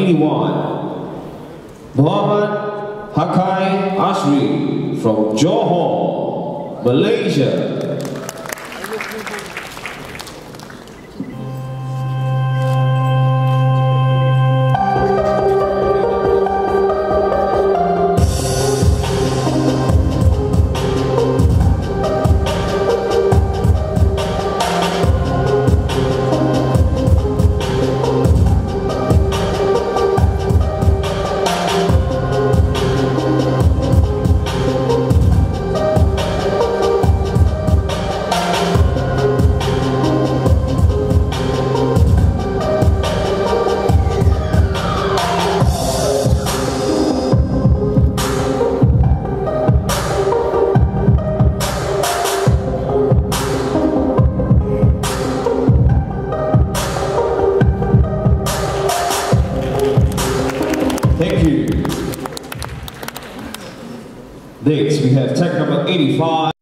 81, Muhammad Hakai Asri from Johor, Malaysia. Thank you. Next, we have tech number 85.